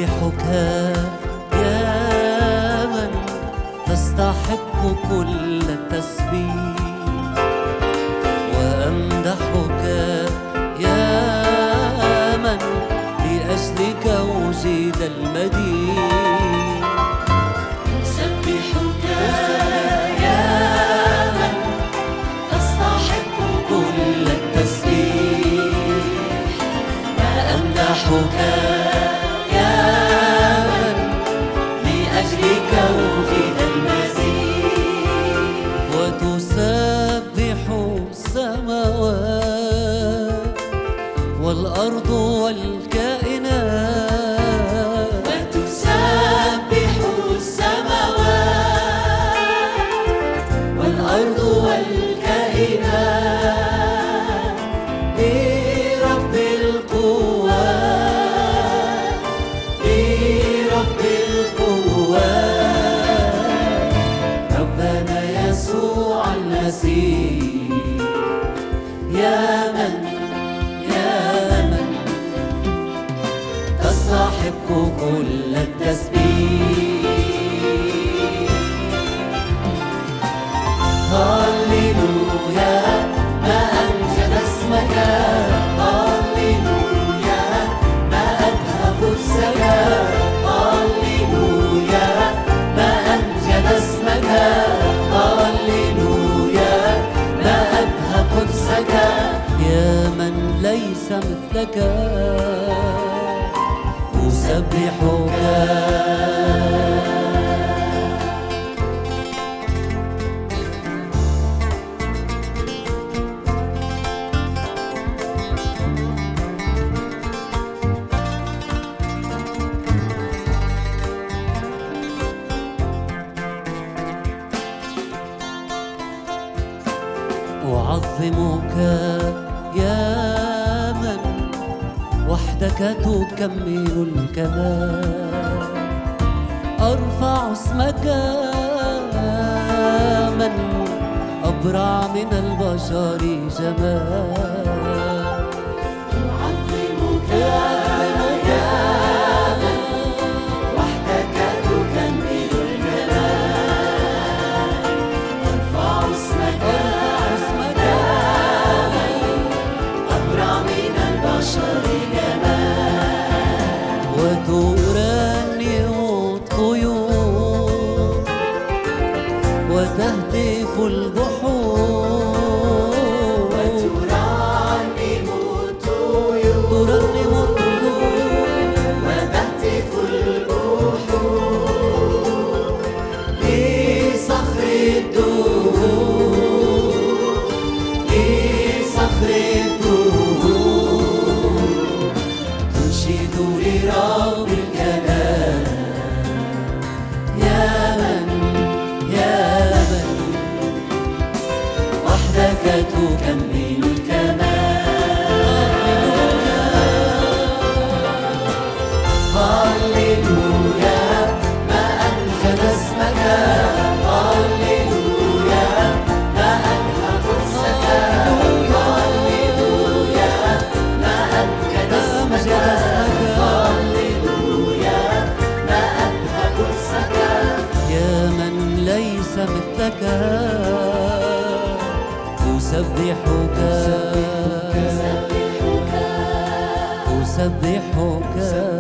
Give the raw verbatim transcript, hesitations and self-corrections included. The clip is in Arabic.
أسبحك يا من تستحق كل التسبيح، وأمدحك يا من لأجلك وجد المديح. أسبحك يا من تستحق كل التسبيح، وأمدحك يا من لأجلك وجد المسيح. وتسبح السماوات والأرض والكائنات، وتسبح السماوات والأرض والكائنات لرب القوات، لرب القوات، ربنا يسوع المسيح. يا من يا من تستحق كل التسبيح. هللويا ما أمجد اسمك، هللويا ما أبهى قدسك، هللويا ما أمجد اسمك، هللويا ما أبهى قدسك. يا من ليس مثلك أسبحك. أعظمك يا من وحدك تكمل الكمال، أرفع اسمك من أبرع من البشر جمال. أعظمك يا من وحدك تكمل الجمال، أرفع اسمك أبرع من البشر جمال. وترنم الطيور وتهتف البحور، وترنم الطيور ترنم الطيور وتهتف البحور لصخر الدهور، لصخر الدهور، تنشد لرب الجلال. يا من يا من وحدك تكمل الكمال. هللويا ما أمجد اسمك، هللويا ما أبهى قدسك، هللويا ما أمجد اسمك، هللويا ما أبهى قدسك. يا من ليس مثلك أسبحك أسبحك